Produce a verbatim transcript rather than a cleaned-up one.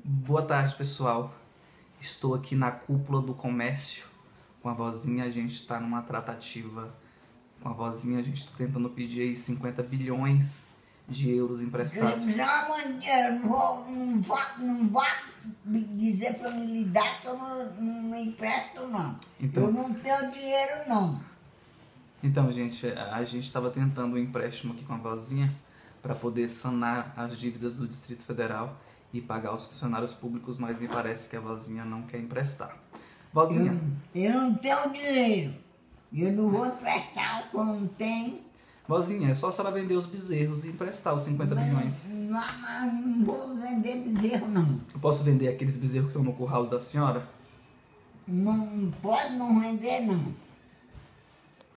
Boa tarde, pessoal. Estou aqui na cúpula do comércio com a vozinha. A gente está numa tratativa com a vozinha. A gente está tentando pedir aí cinquenta bilhões de euros emprestados. Não vou, não vou, não vou dizer para me lidar que eu não, não empresto, não. Então, eu não tenho dinheiro, não. Então, gente, a gente estava tentando um empréstimo aqui com a vozinha para poder sanar as dívidas do Distrito Federal e pagar os funcionários públicos, mas me parece que a vozinha não quer emprestar. Vozinha. Eu, eu não tenho dinheiro. Eu não vou emprestar o que eu não tenho. Vozinha, é só a senhora vender os bezerros e emprestar os cinquenta bilhões. Não, não, não vou vender bezerro, não. Eu posso vender aqueles bezerros que estão no curral da senhora? Não pode não vender, não.